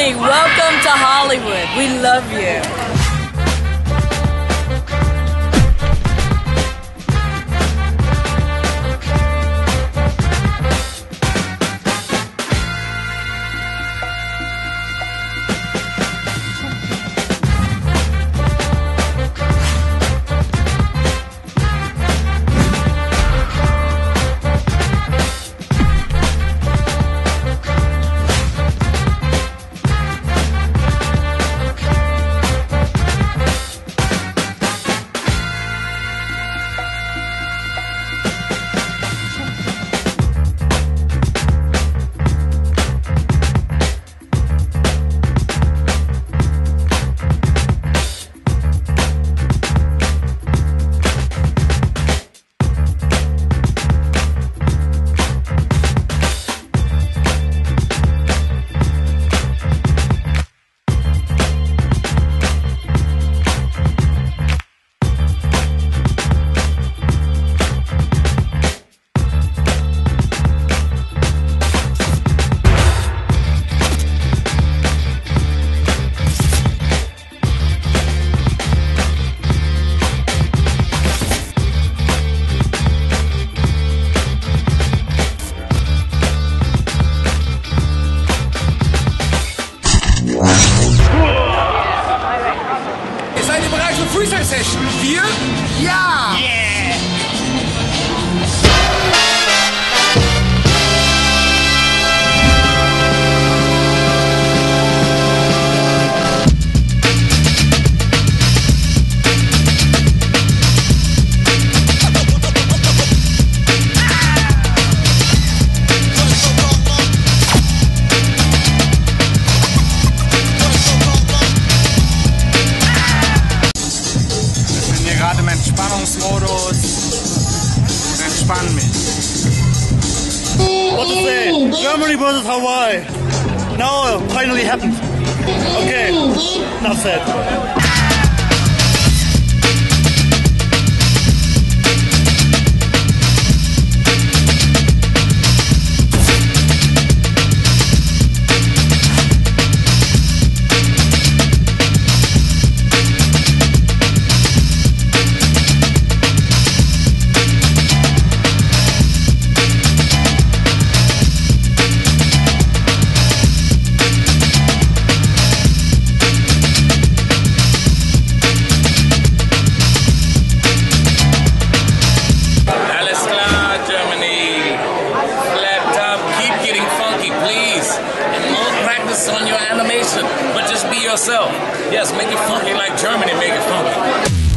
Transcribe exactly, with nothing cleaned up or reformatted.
Hey, welcome to Hollywood. We love you. Freestyle Session. Wir? Ja! Yeah! Gerade im Entspannungsmodus. Entspann mich. What to say? Germany versus Hawaii. Now it finally happened. Okay, enough said. On your animation, but just be yourself. Yes, make it funky like Germany, make it funky.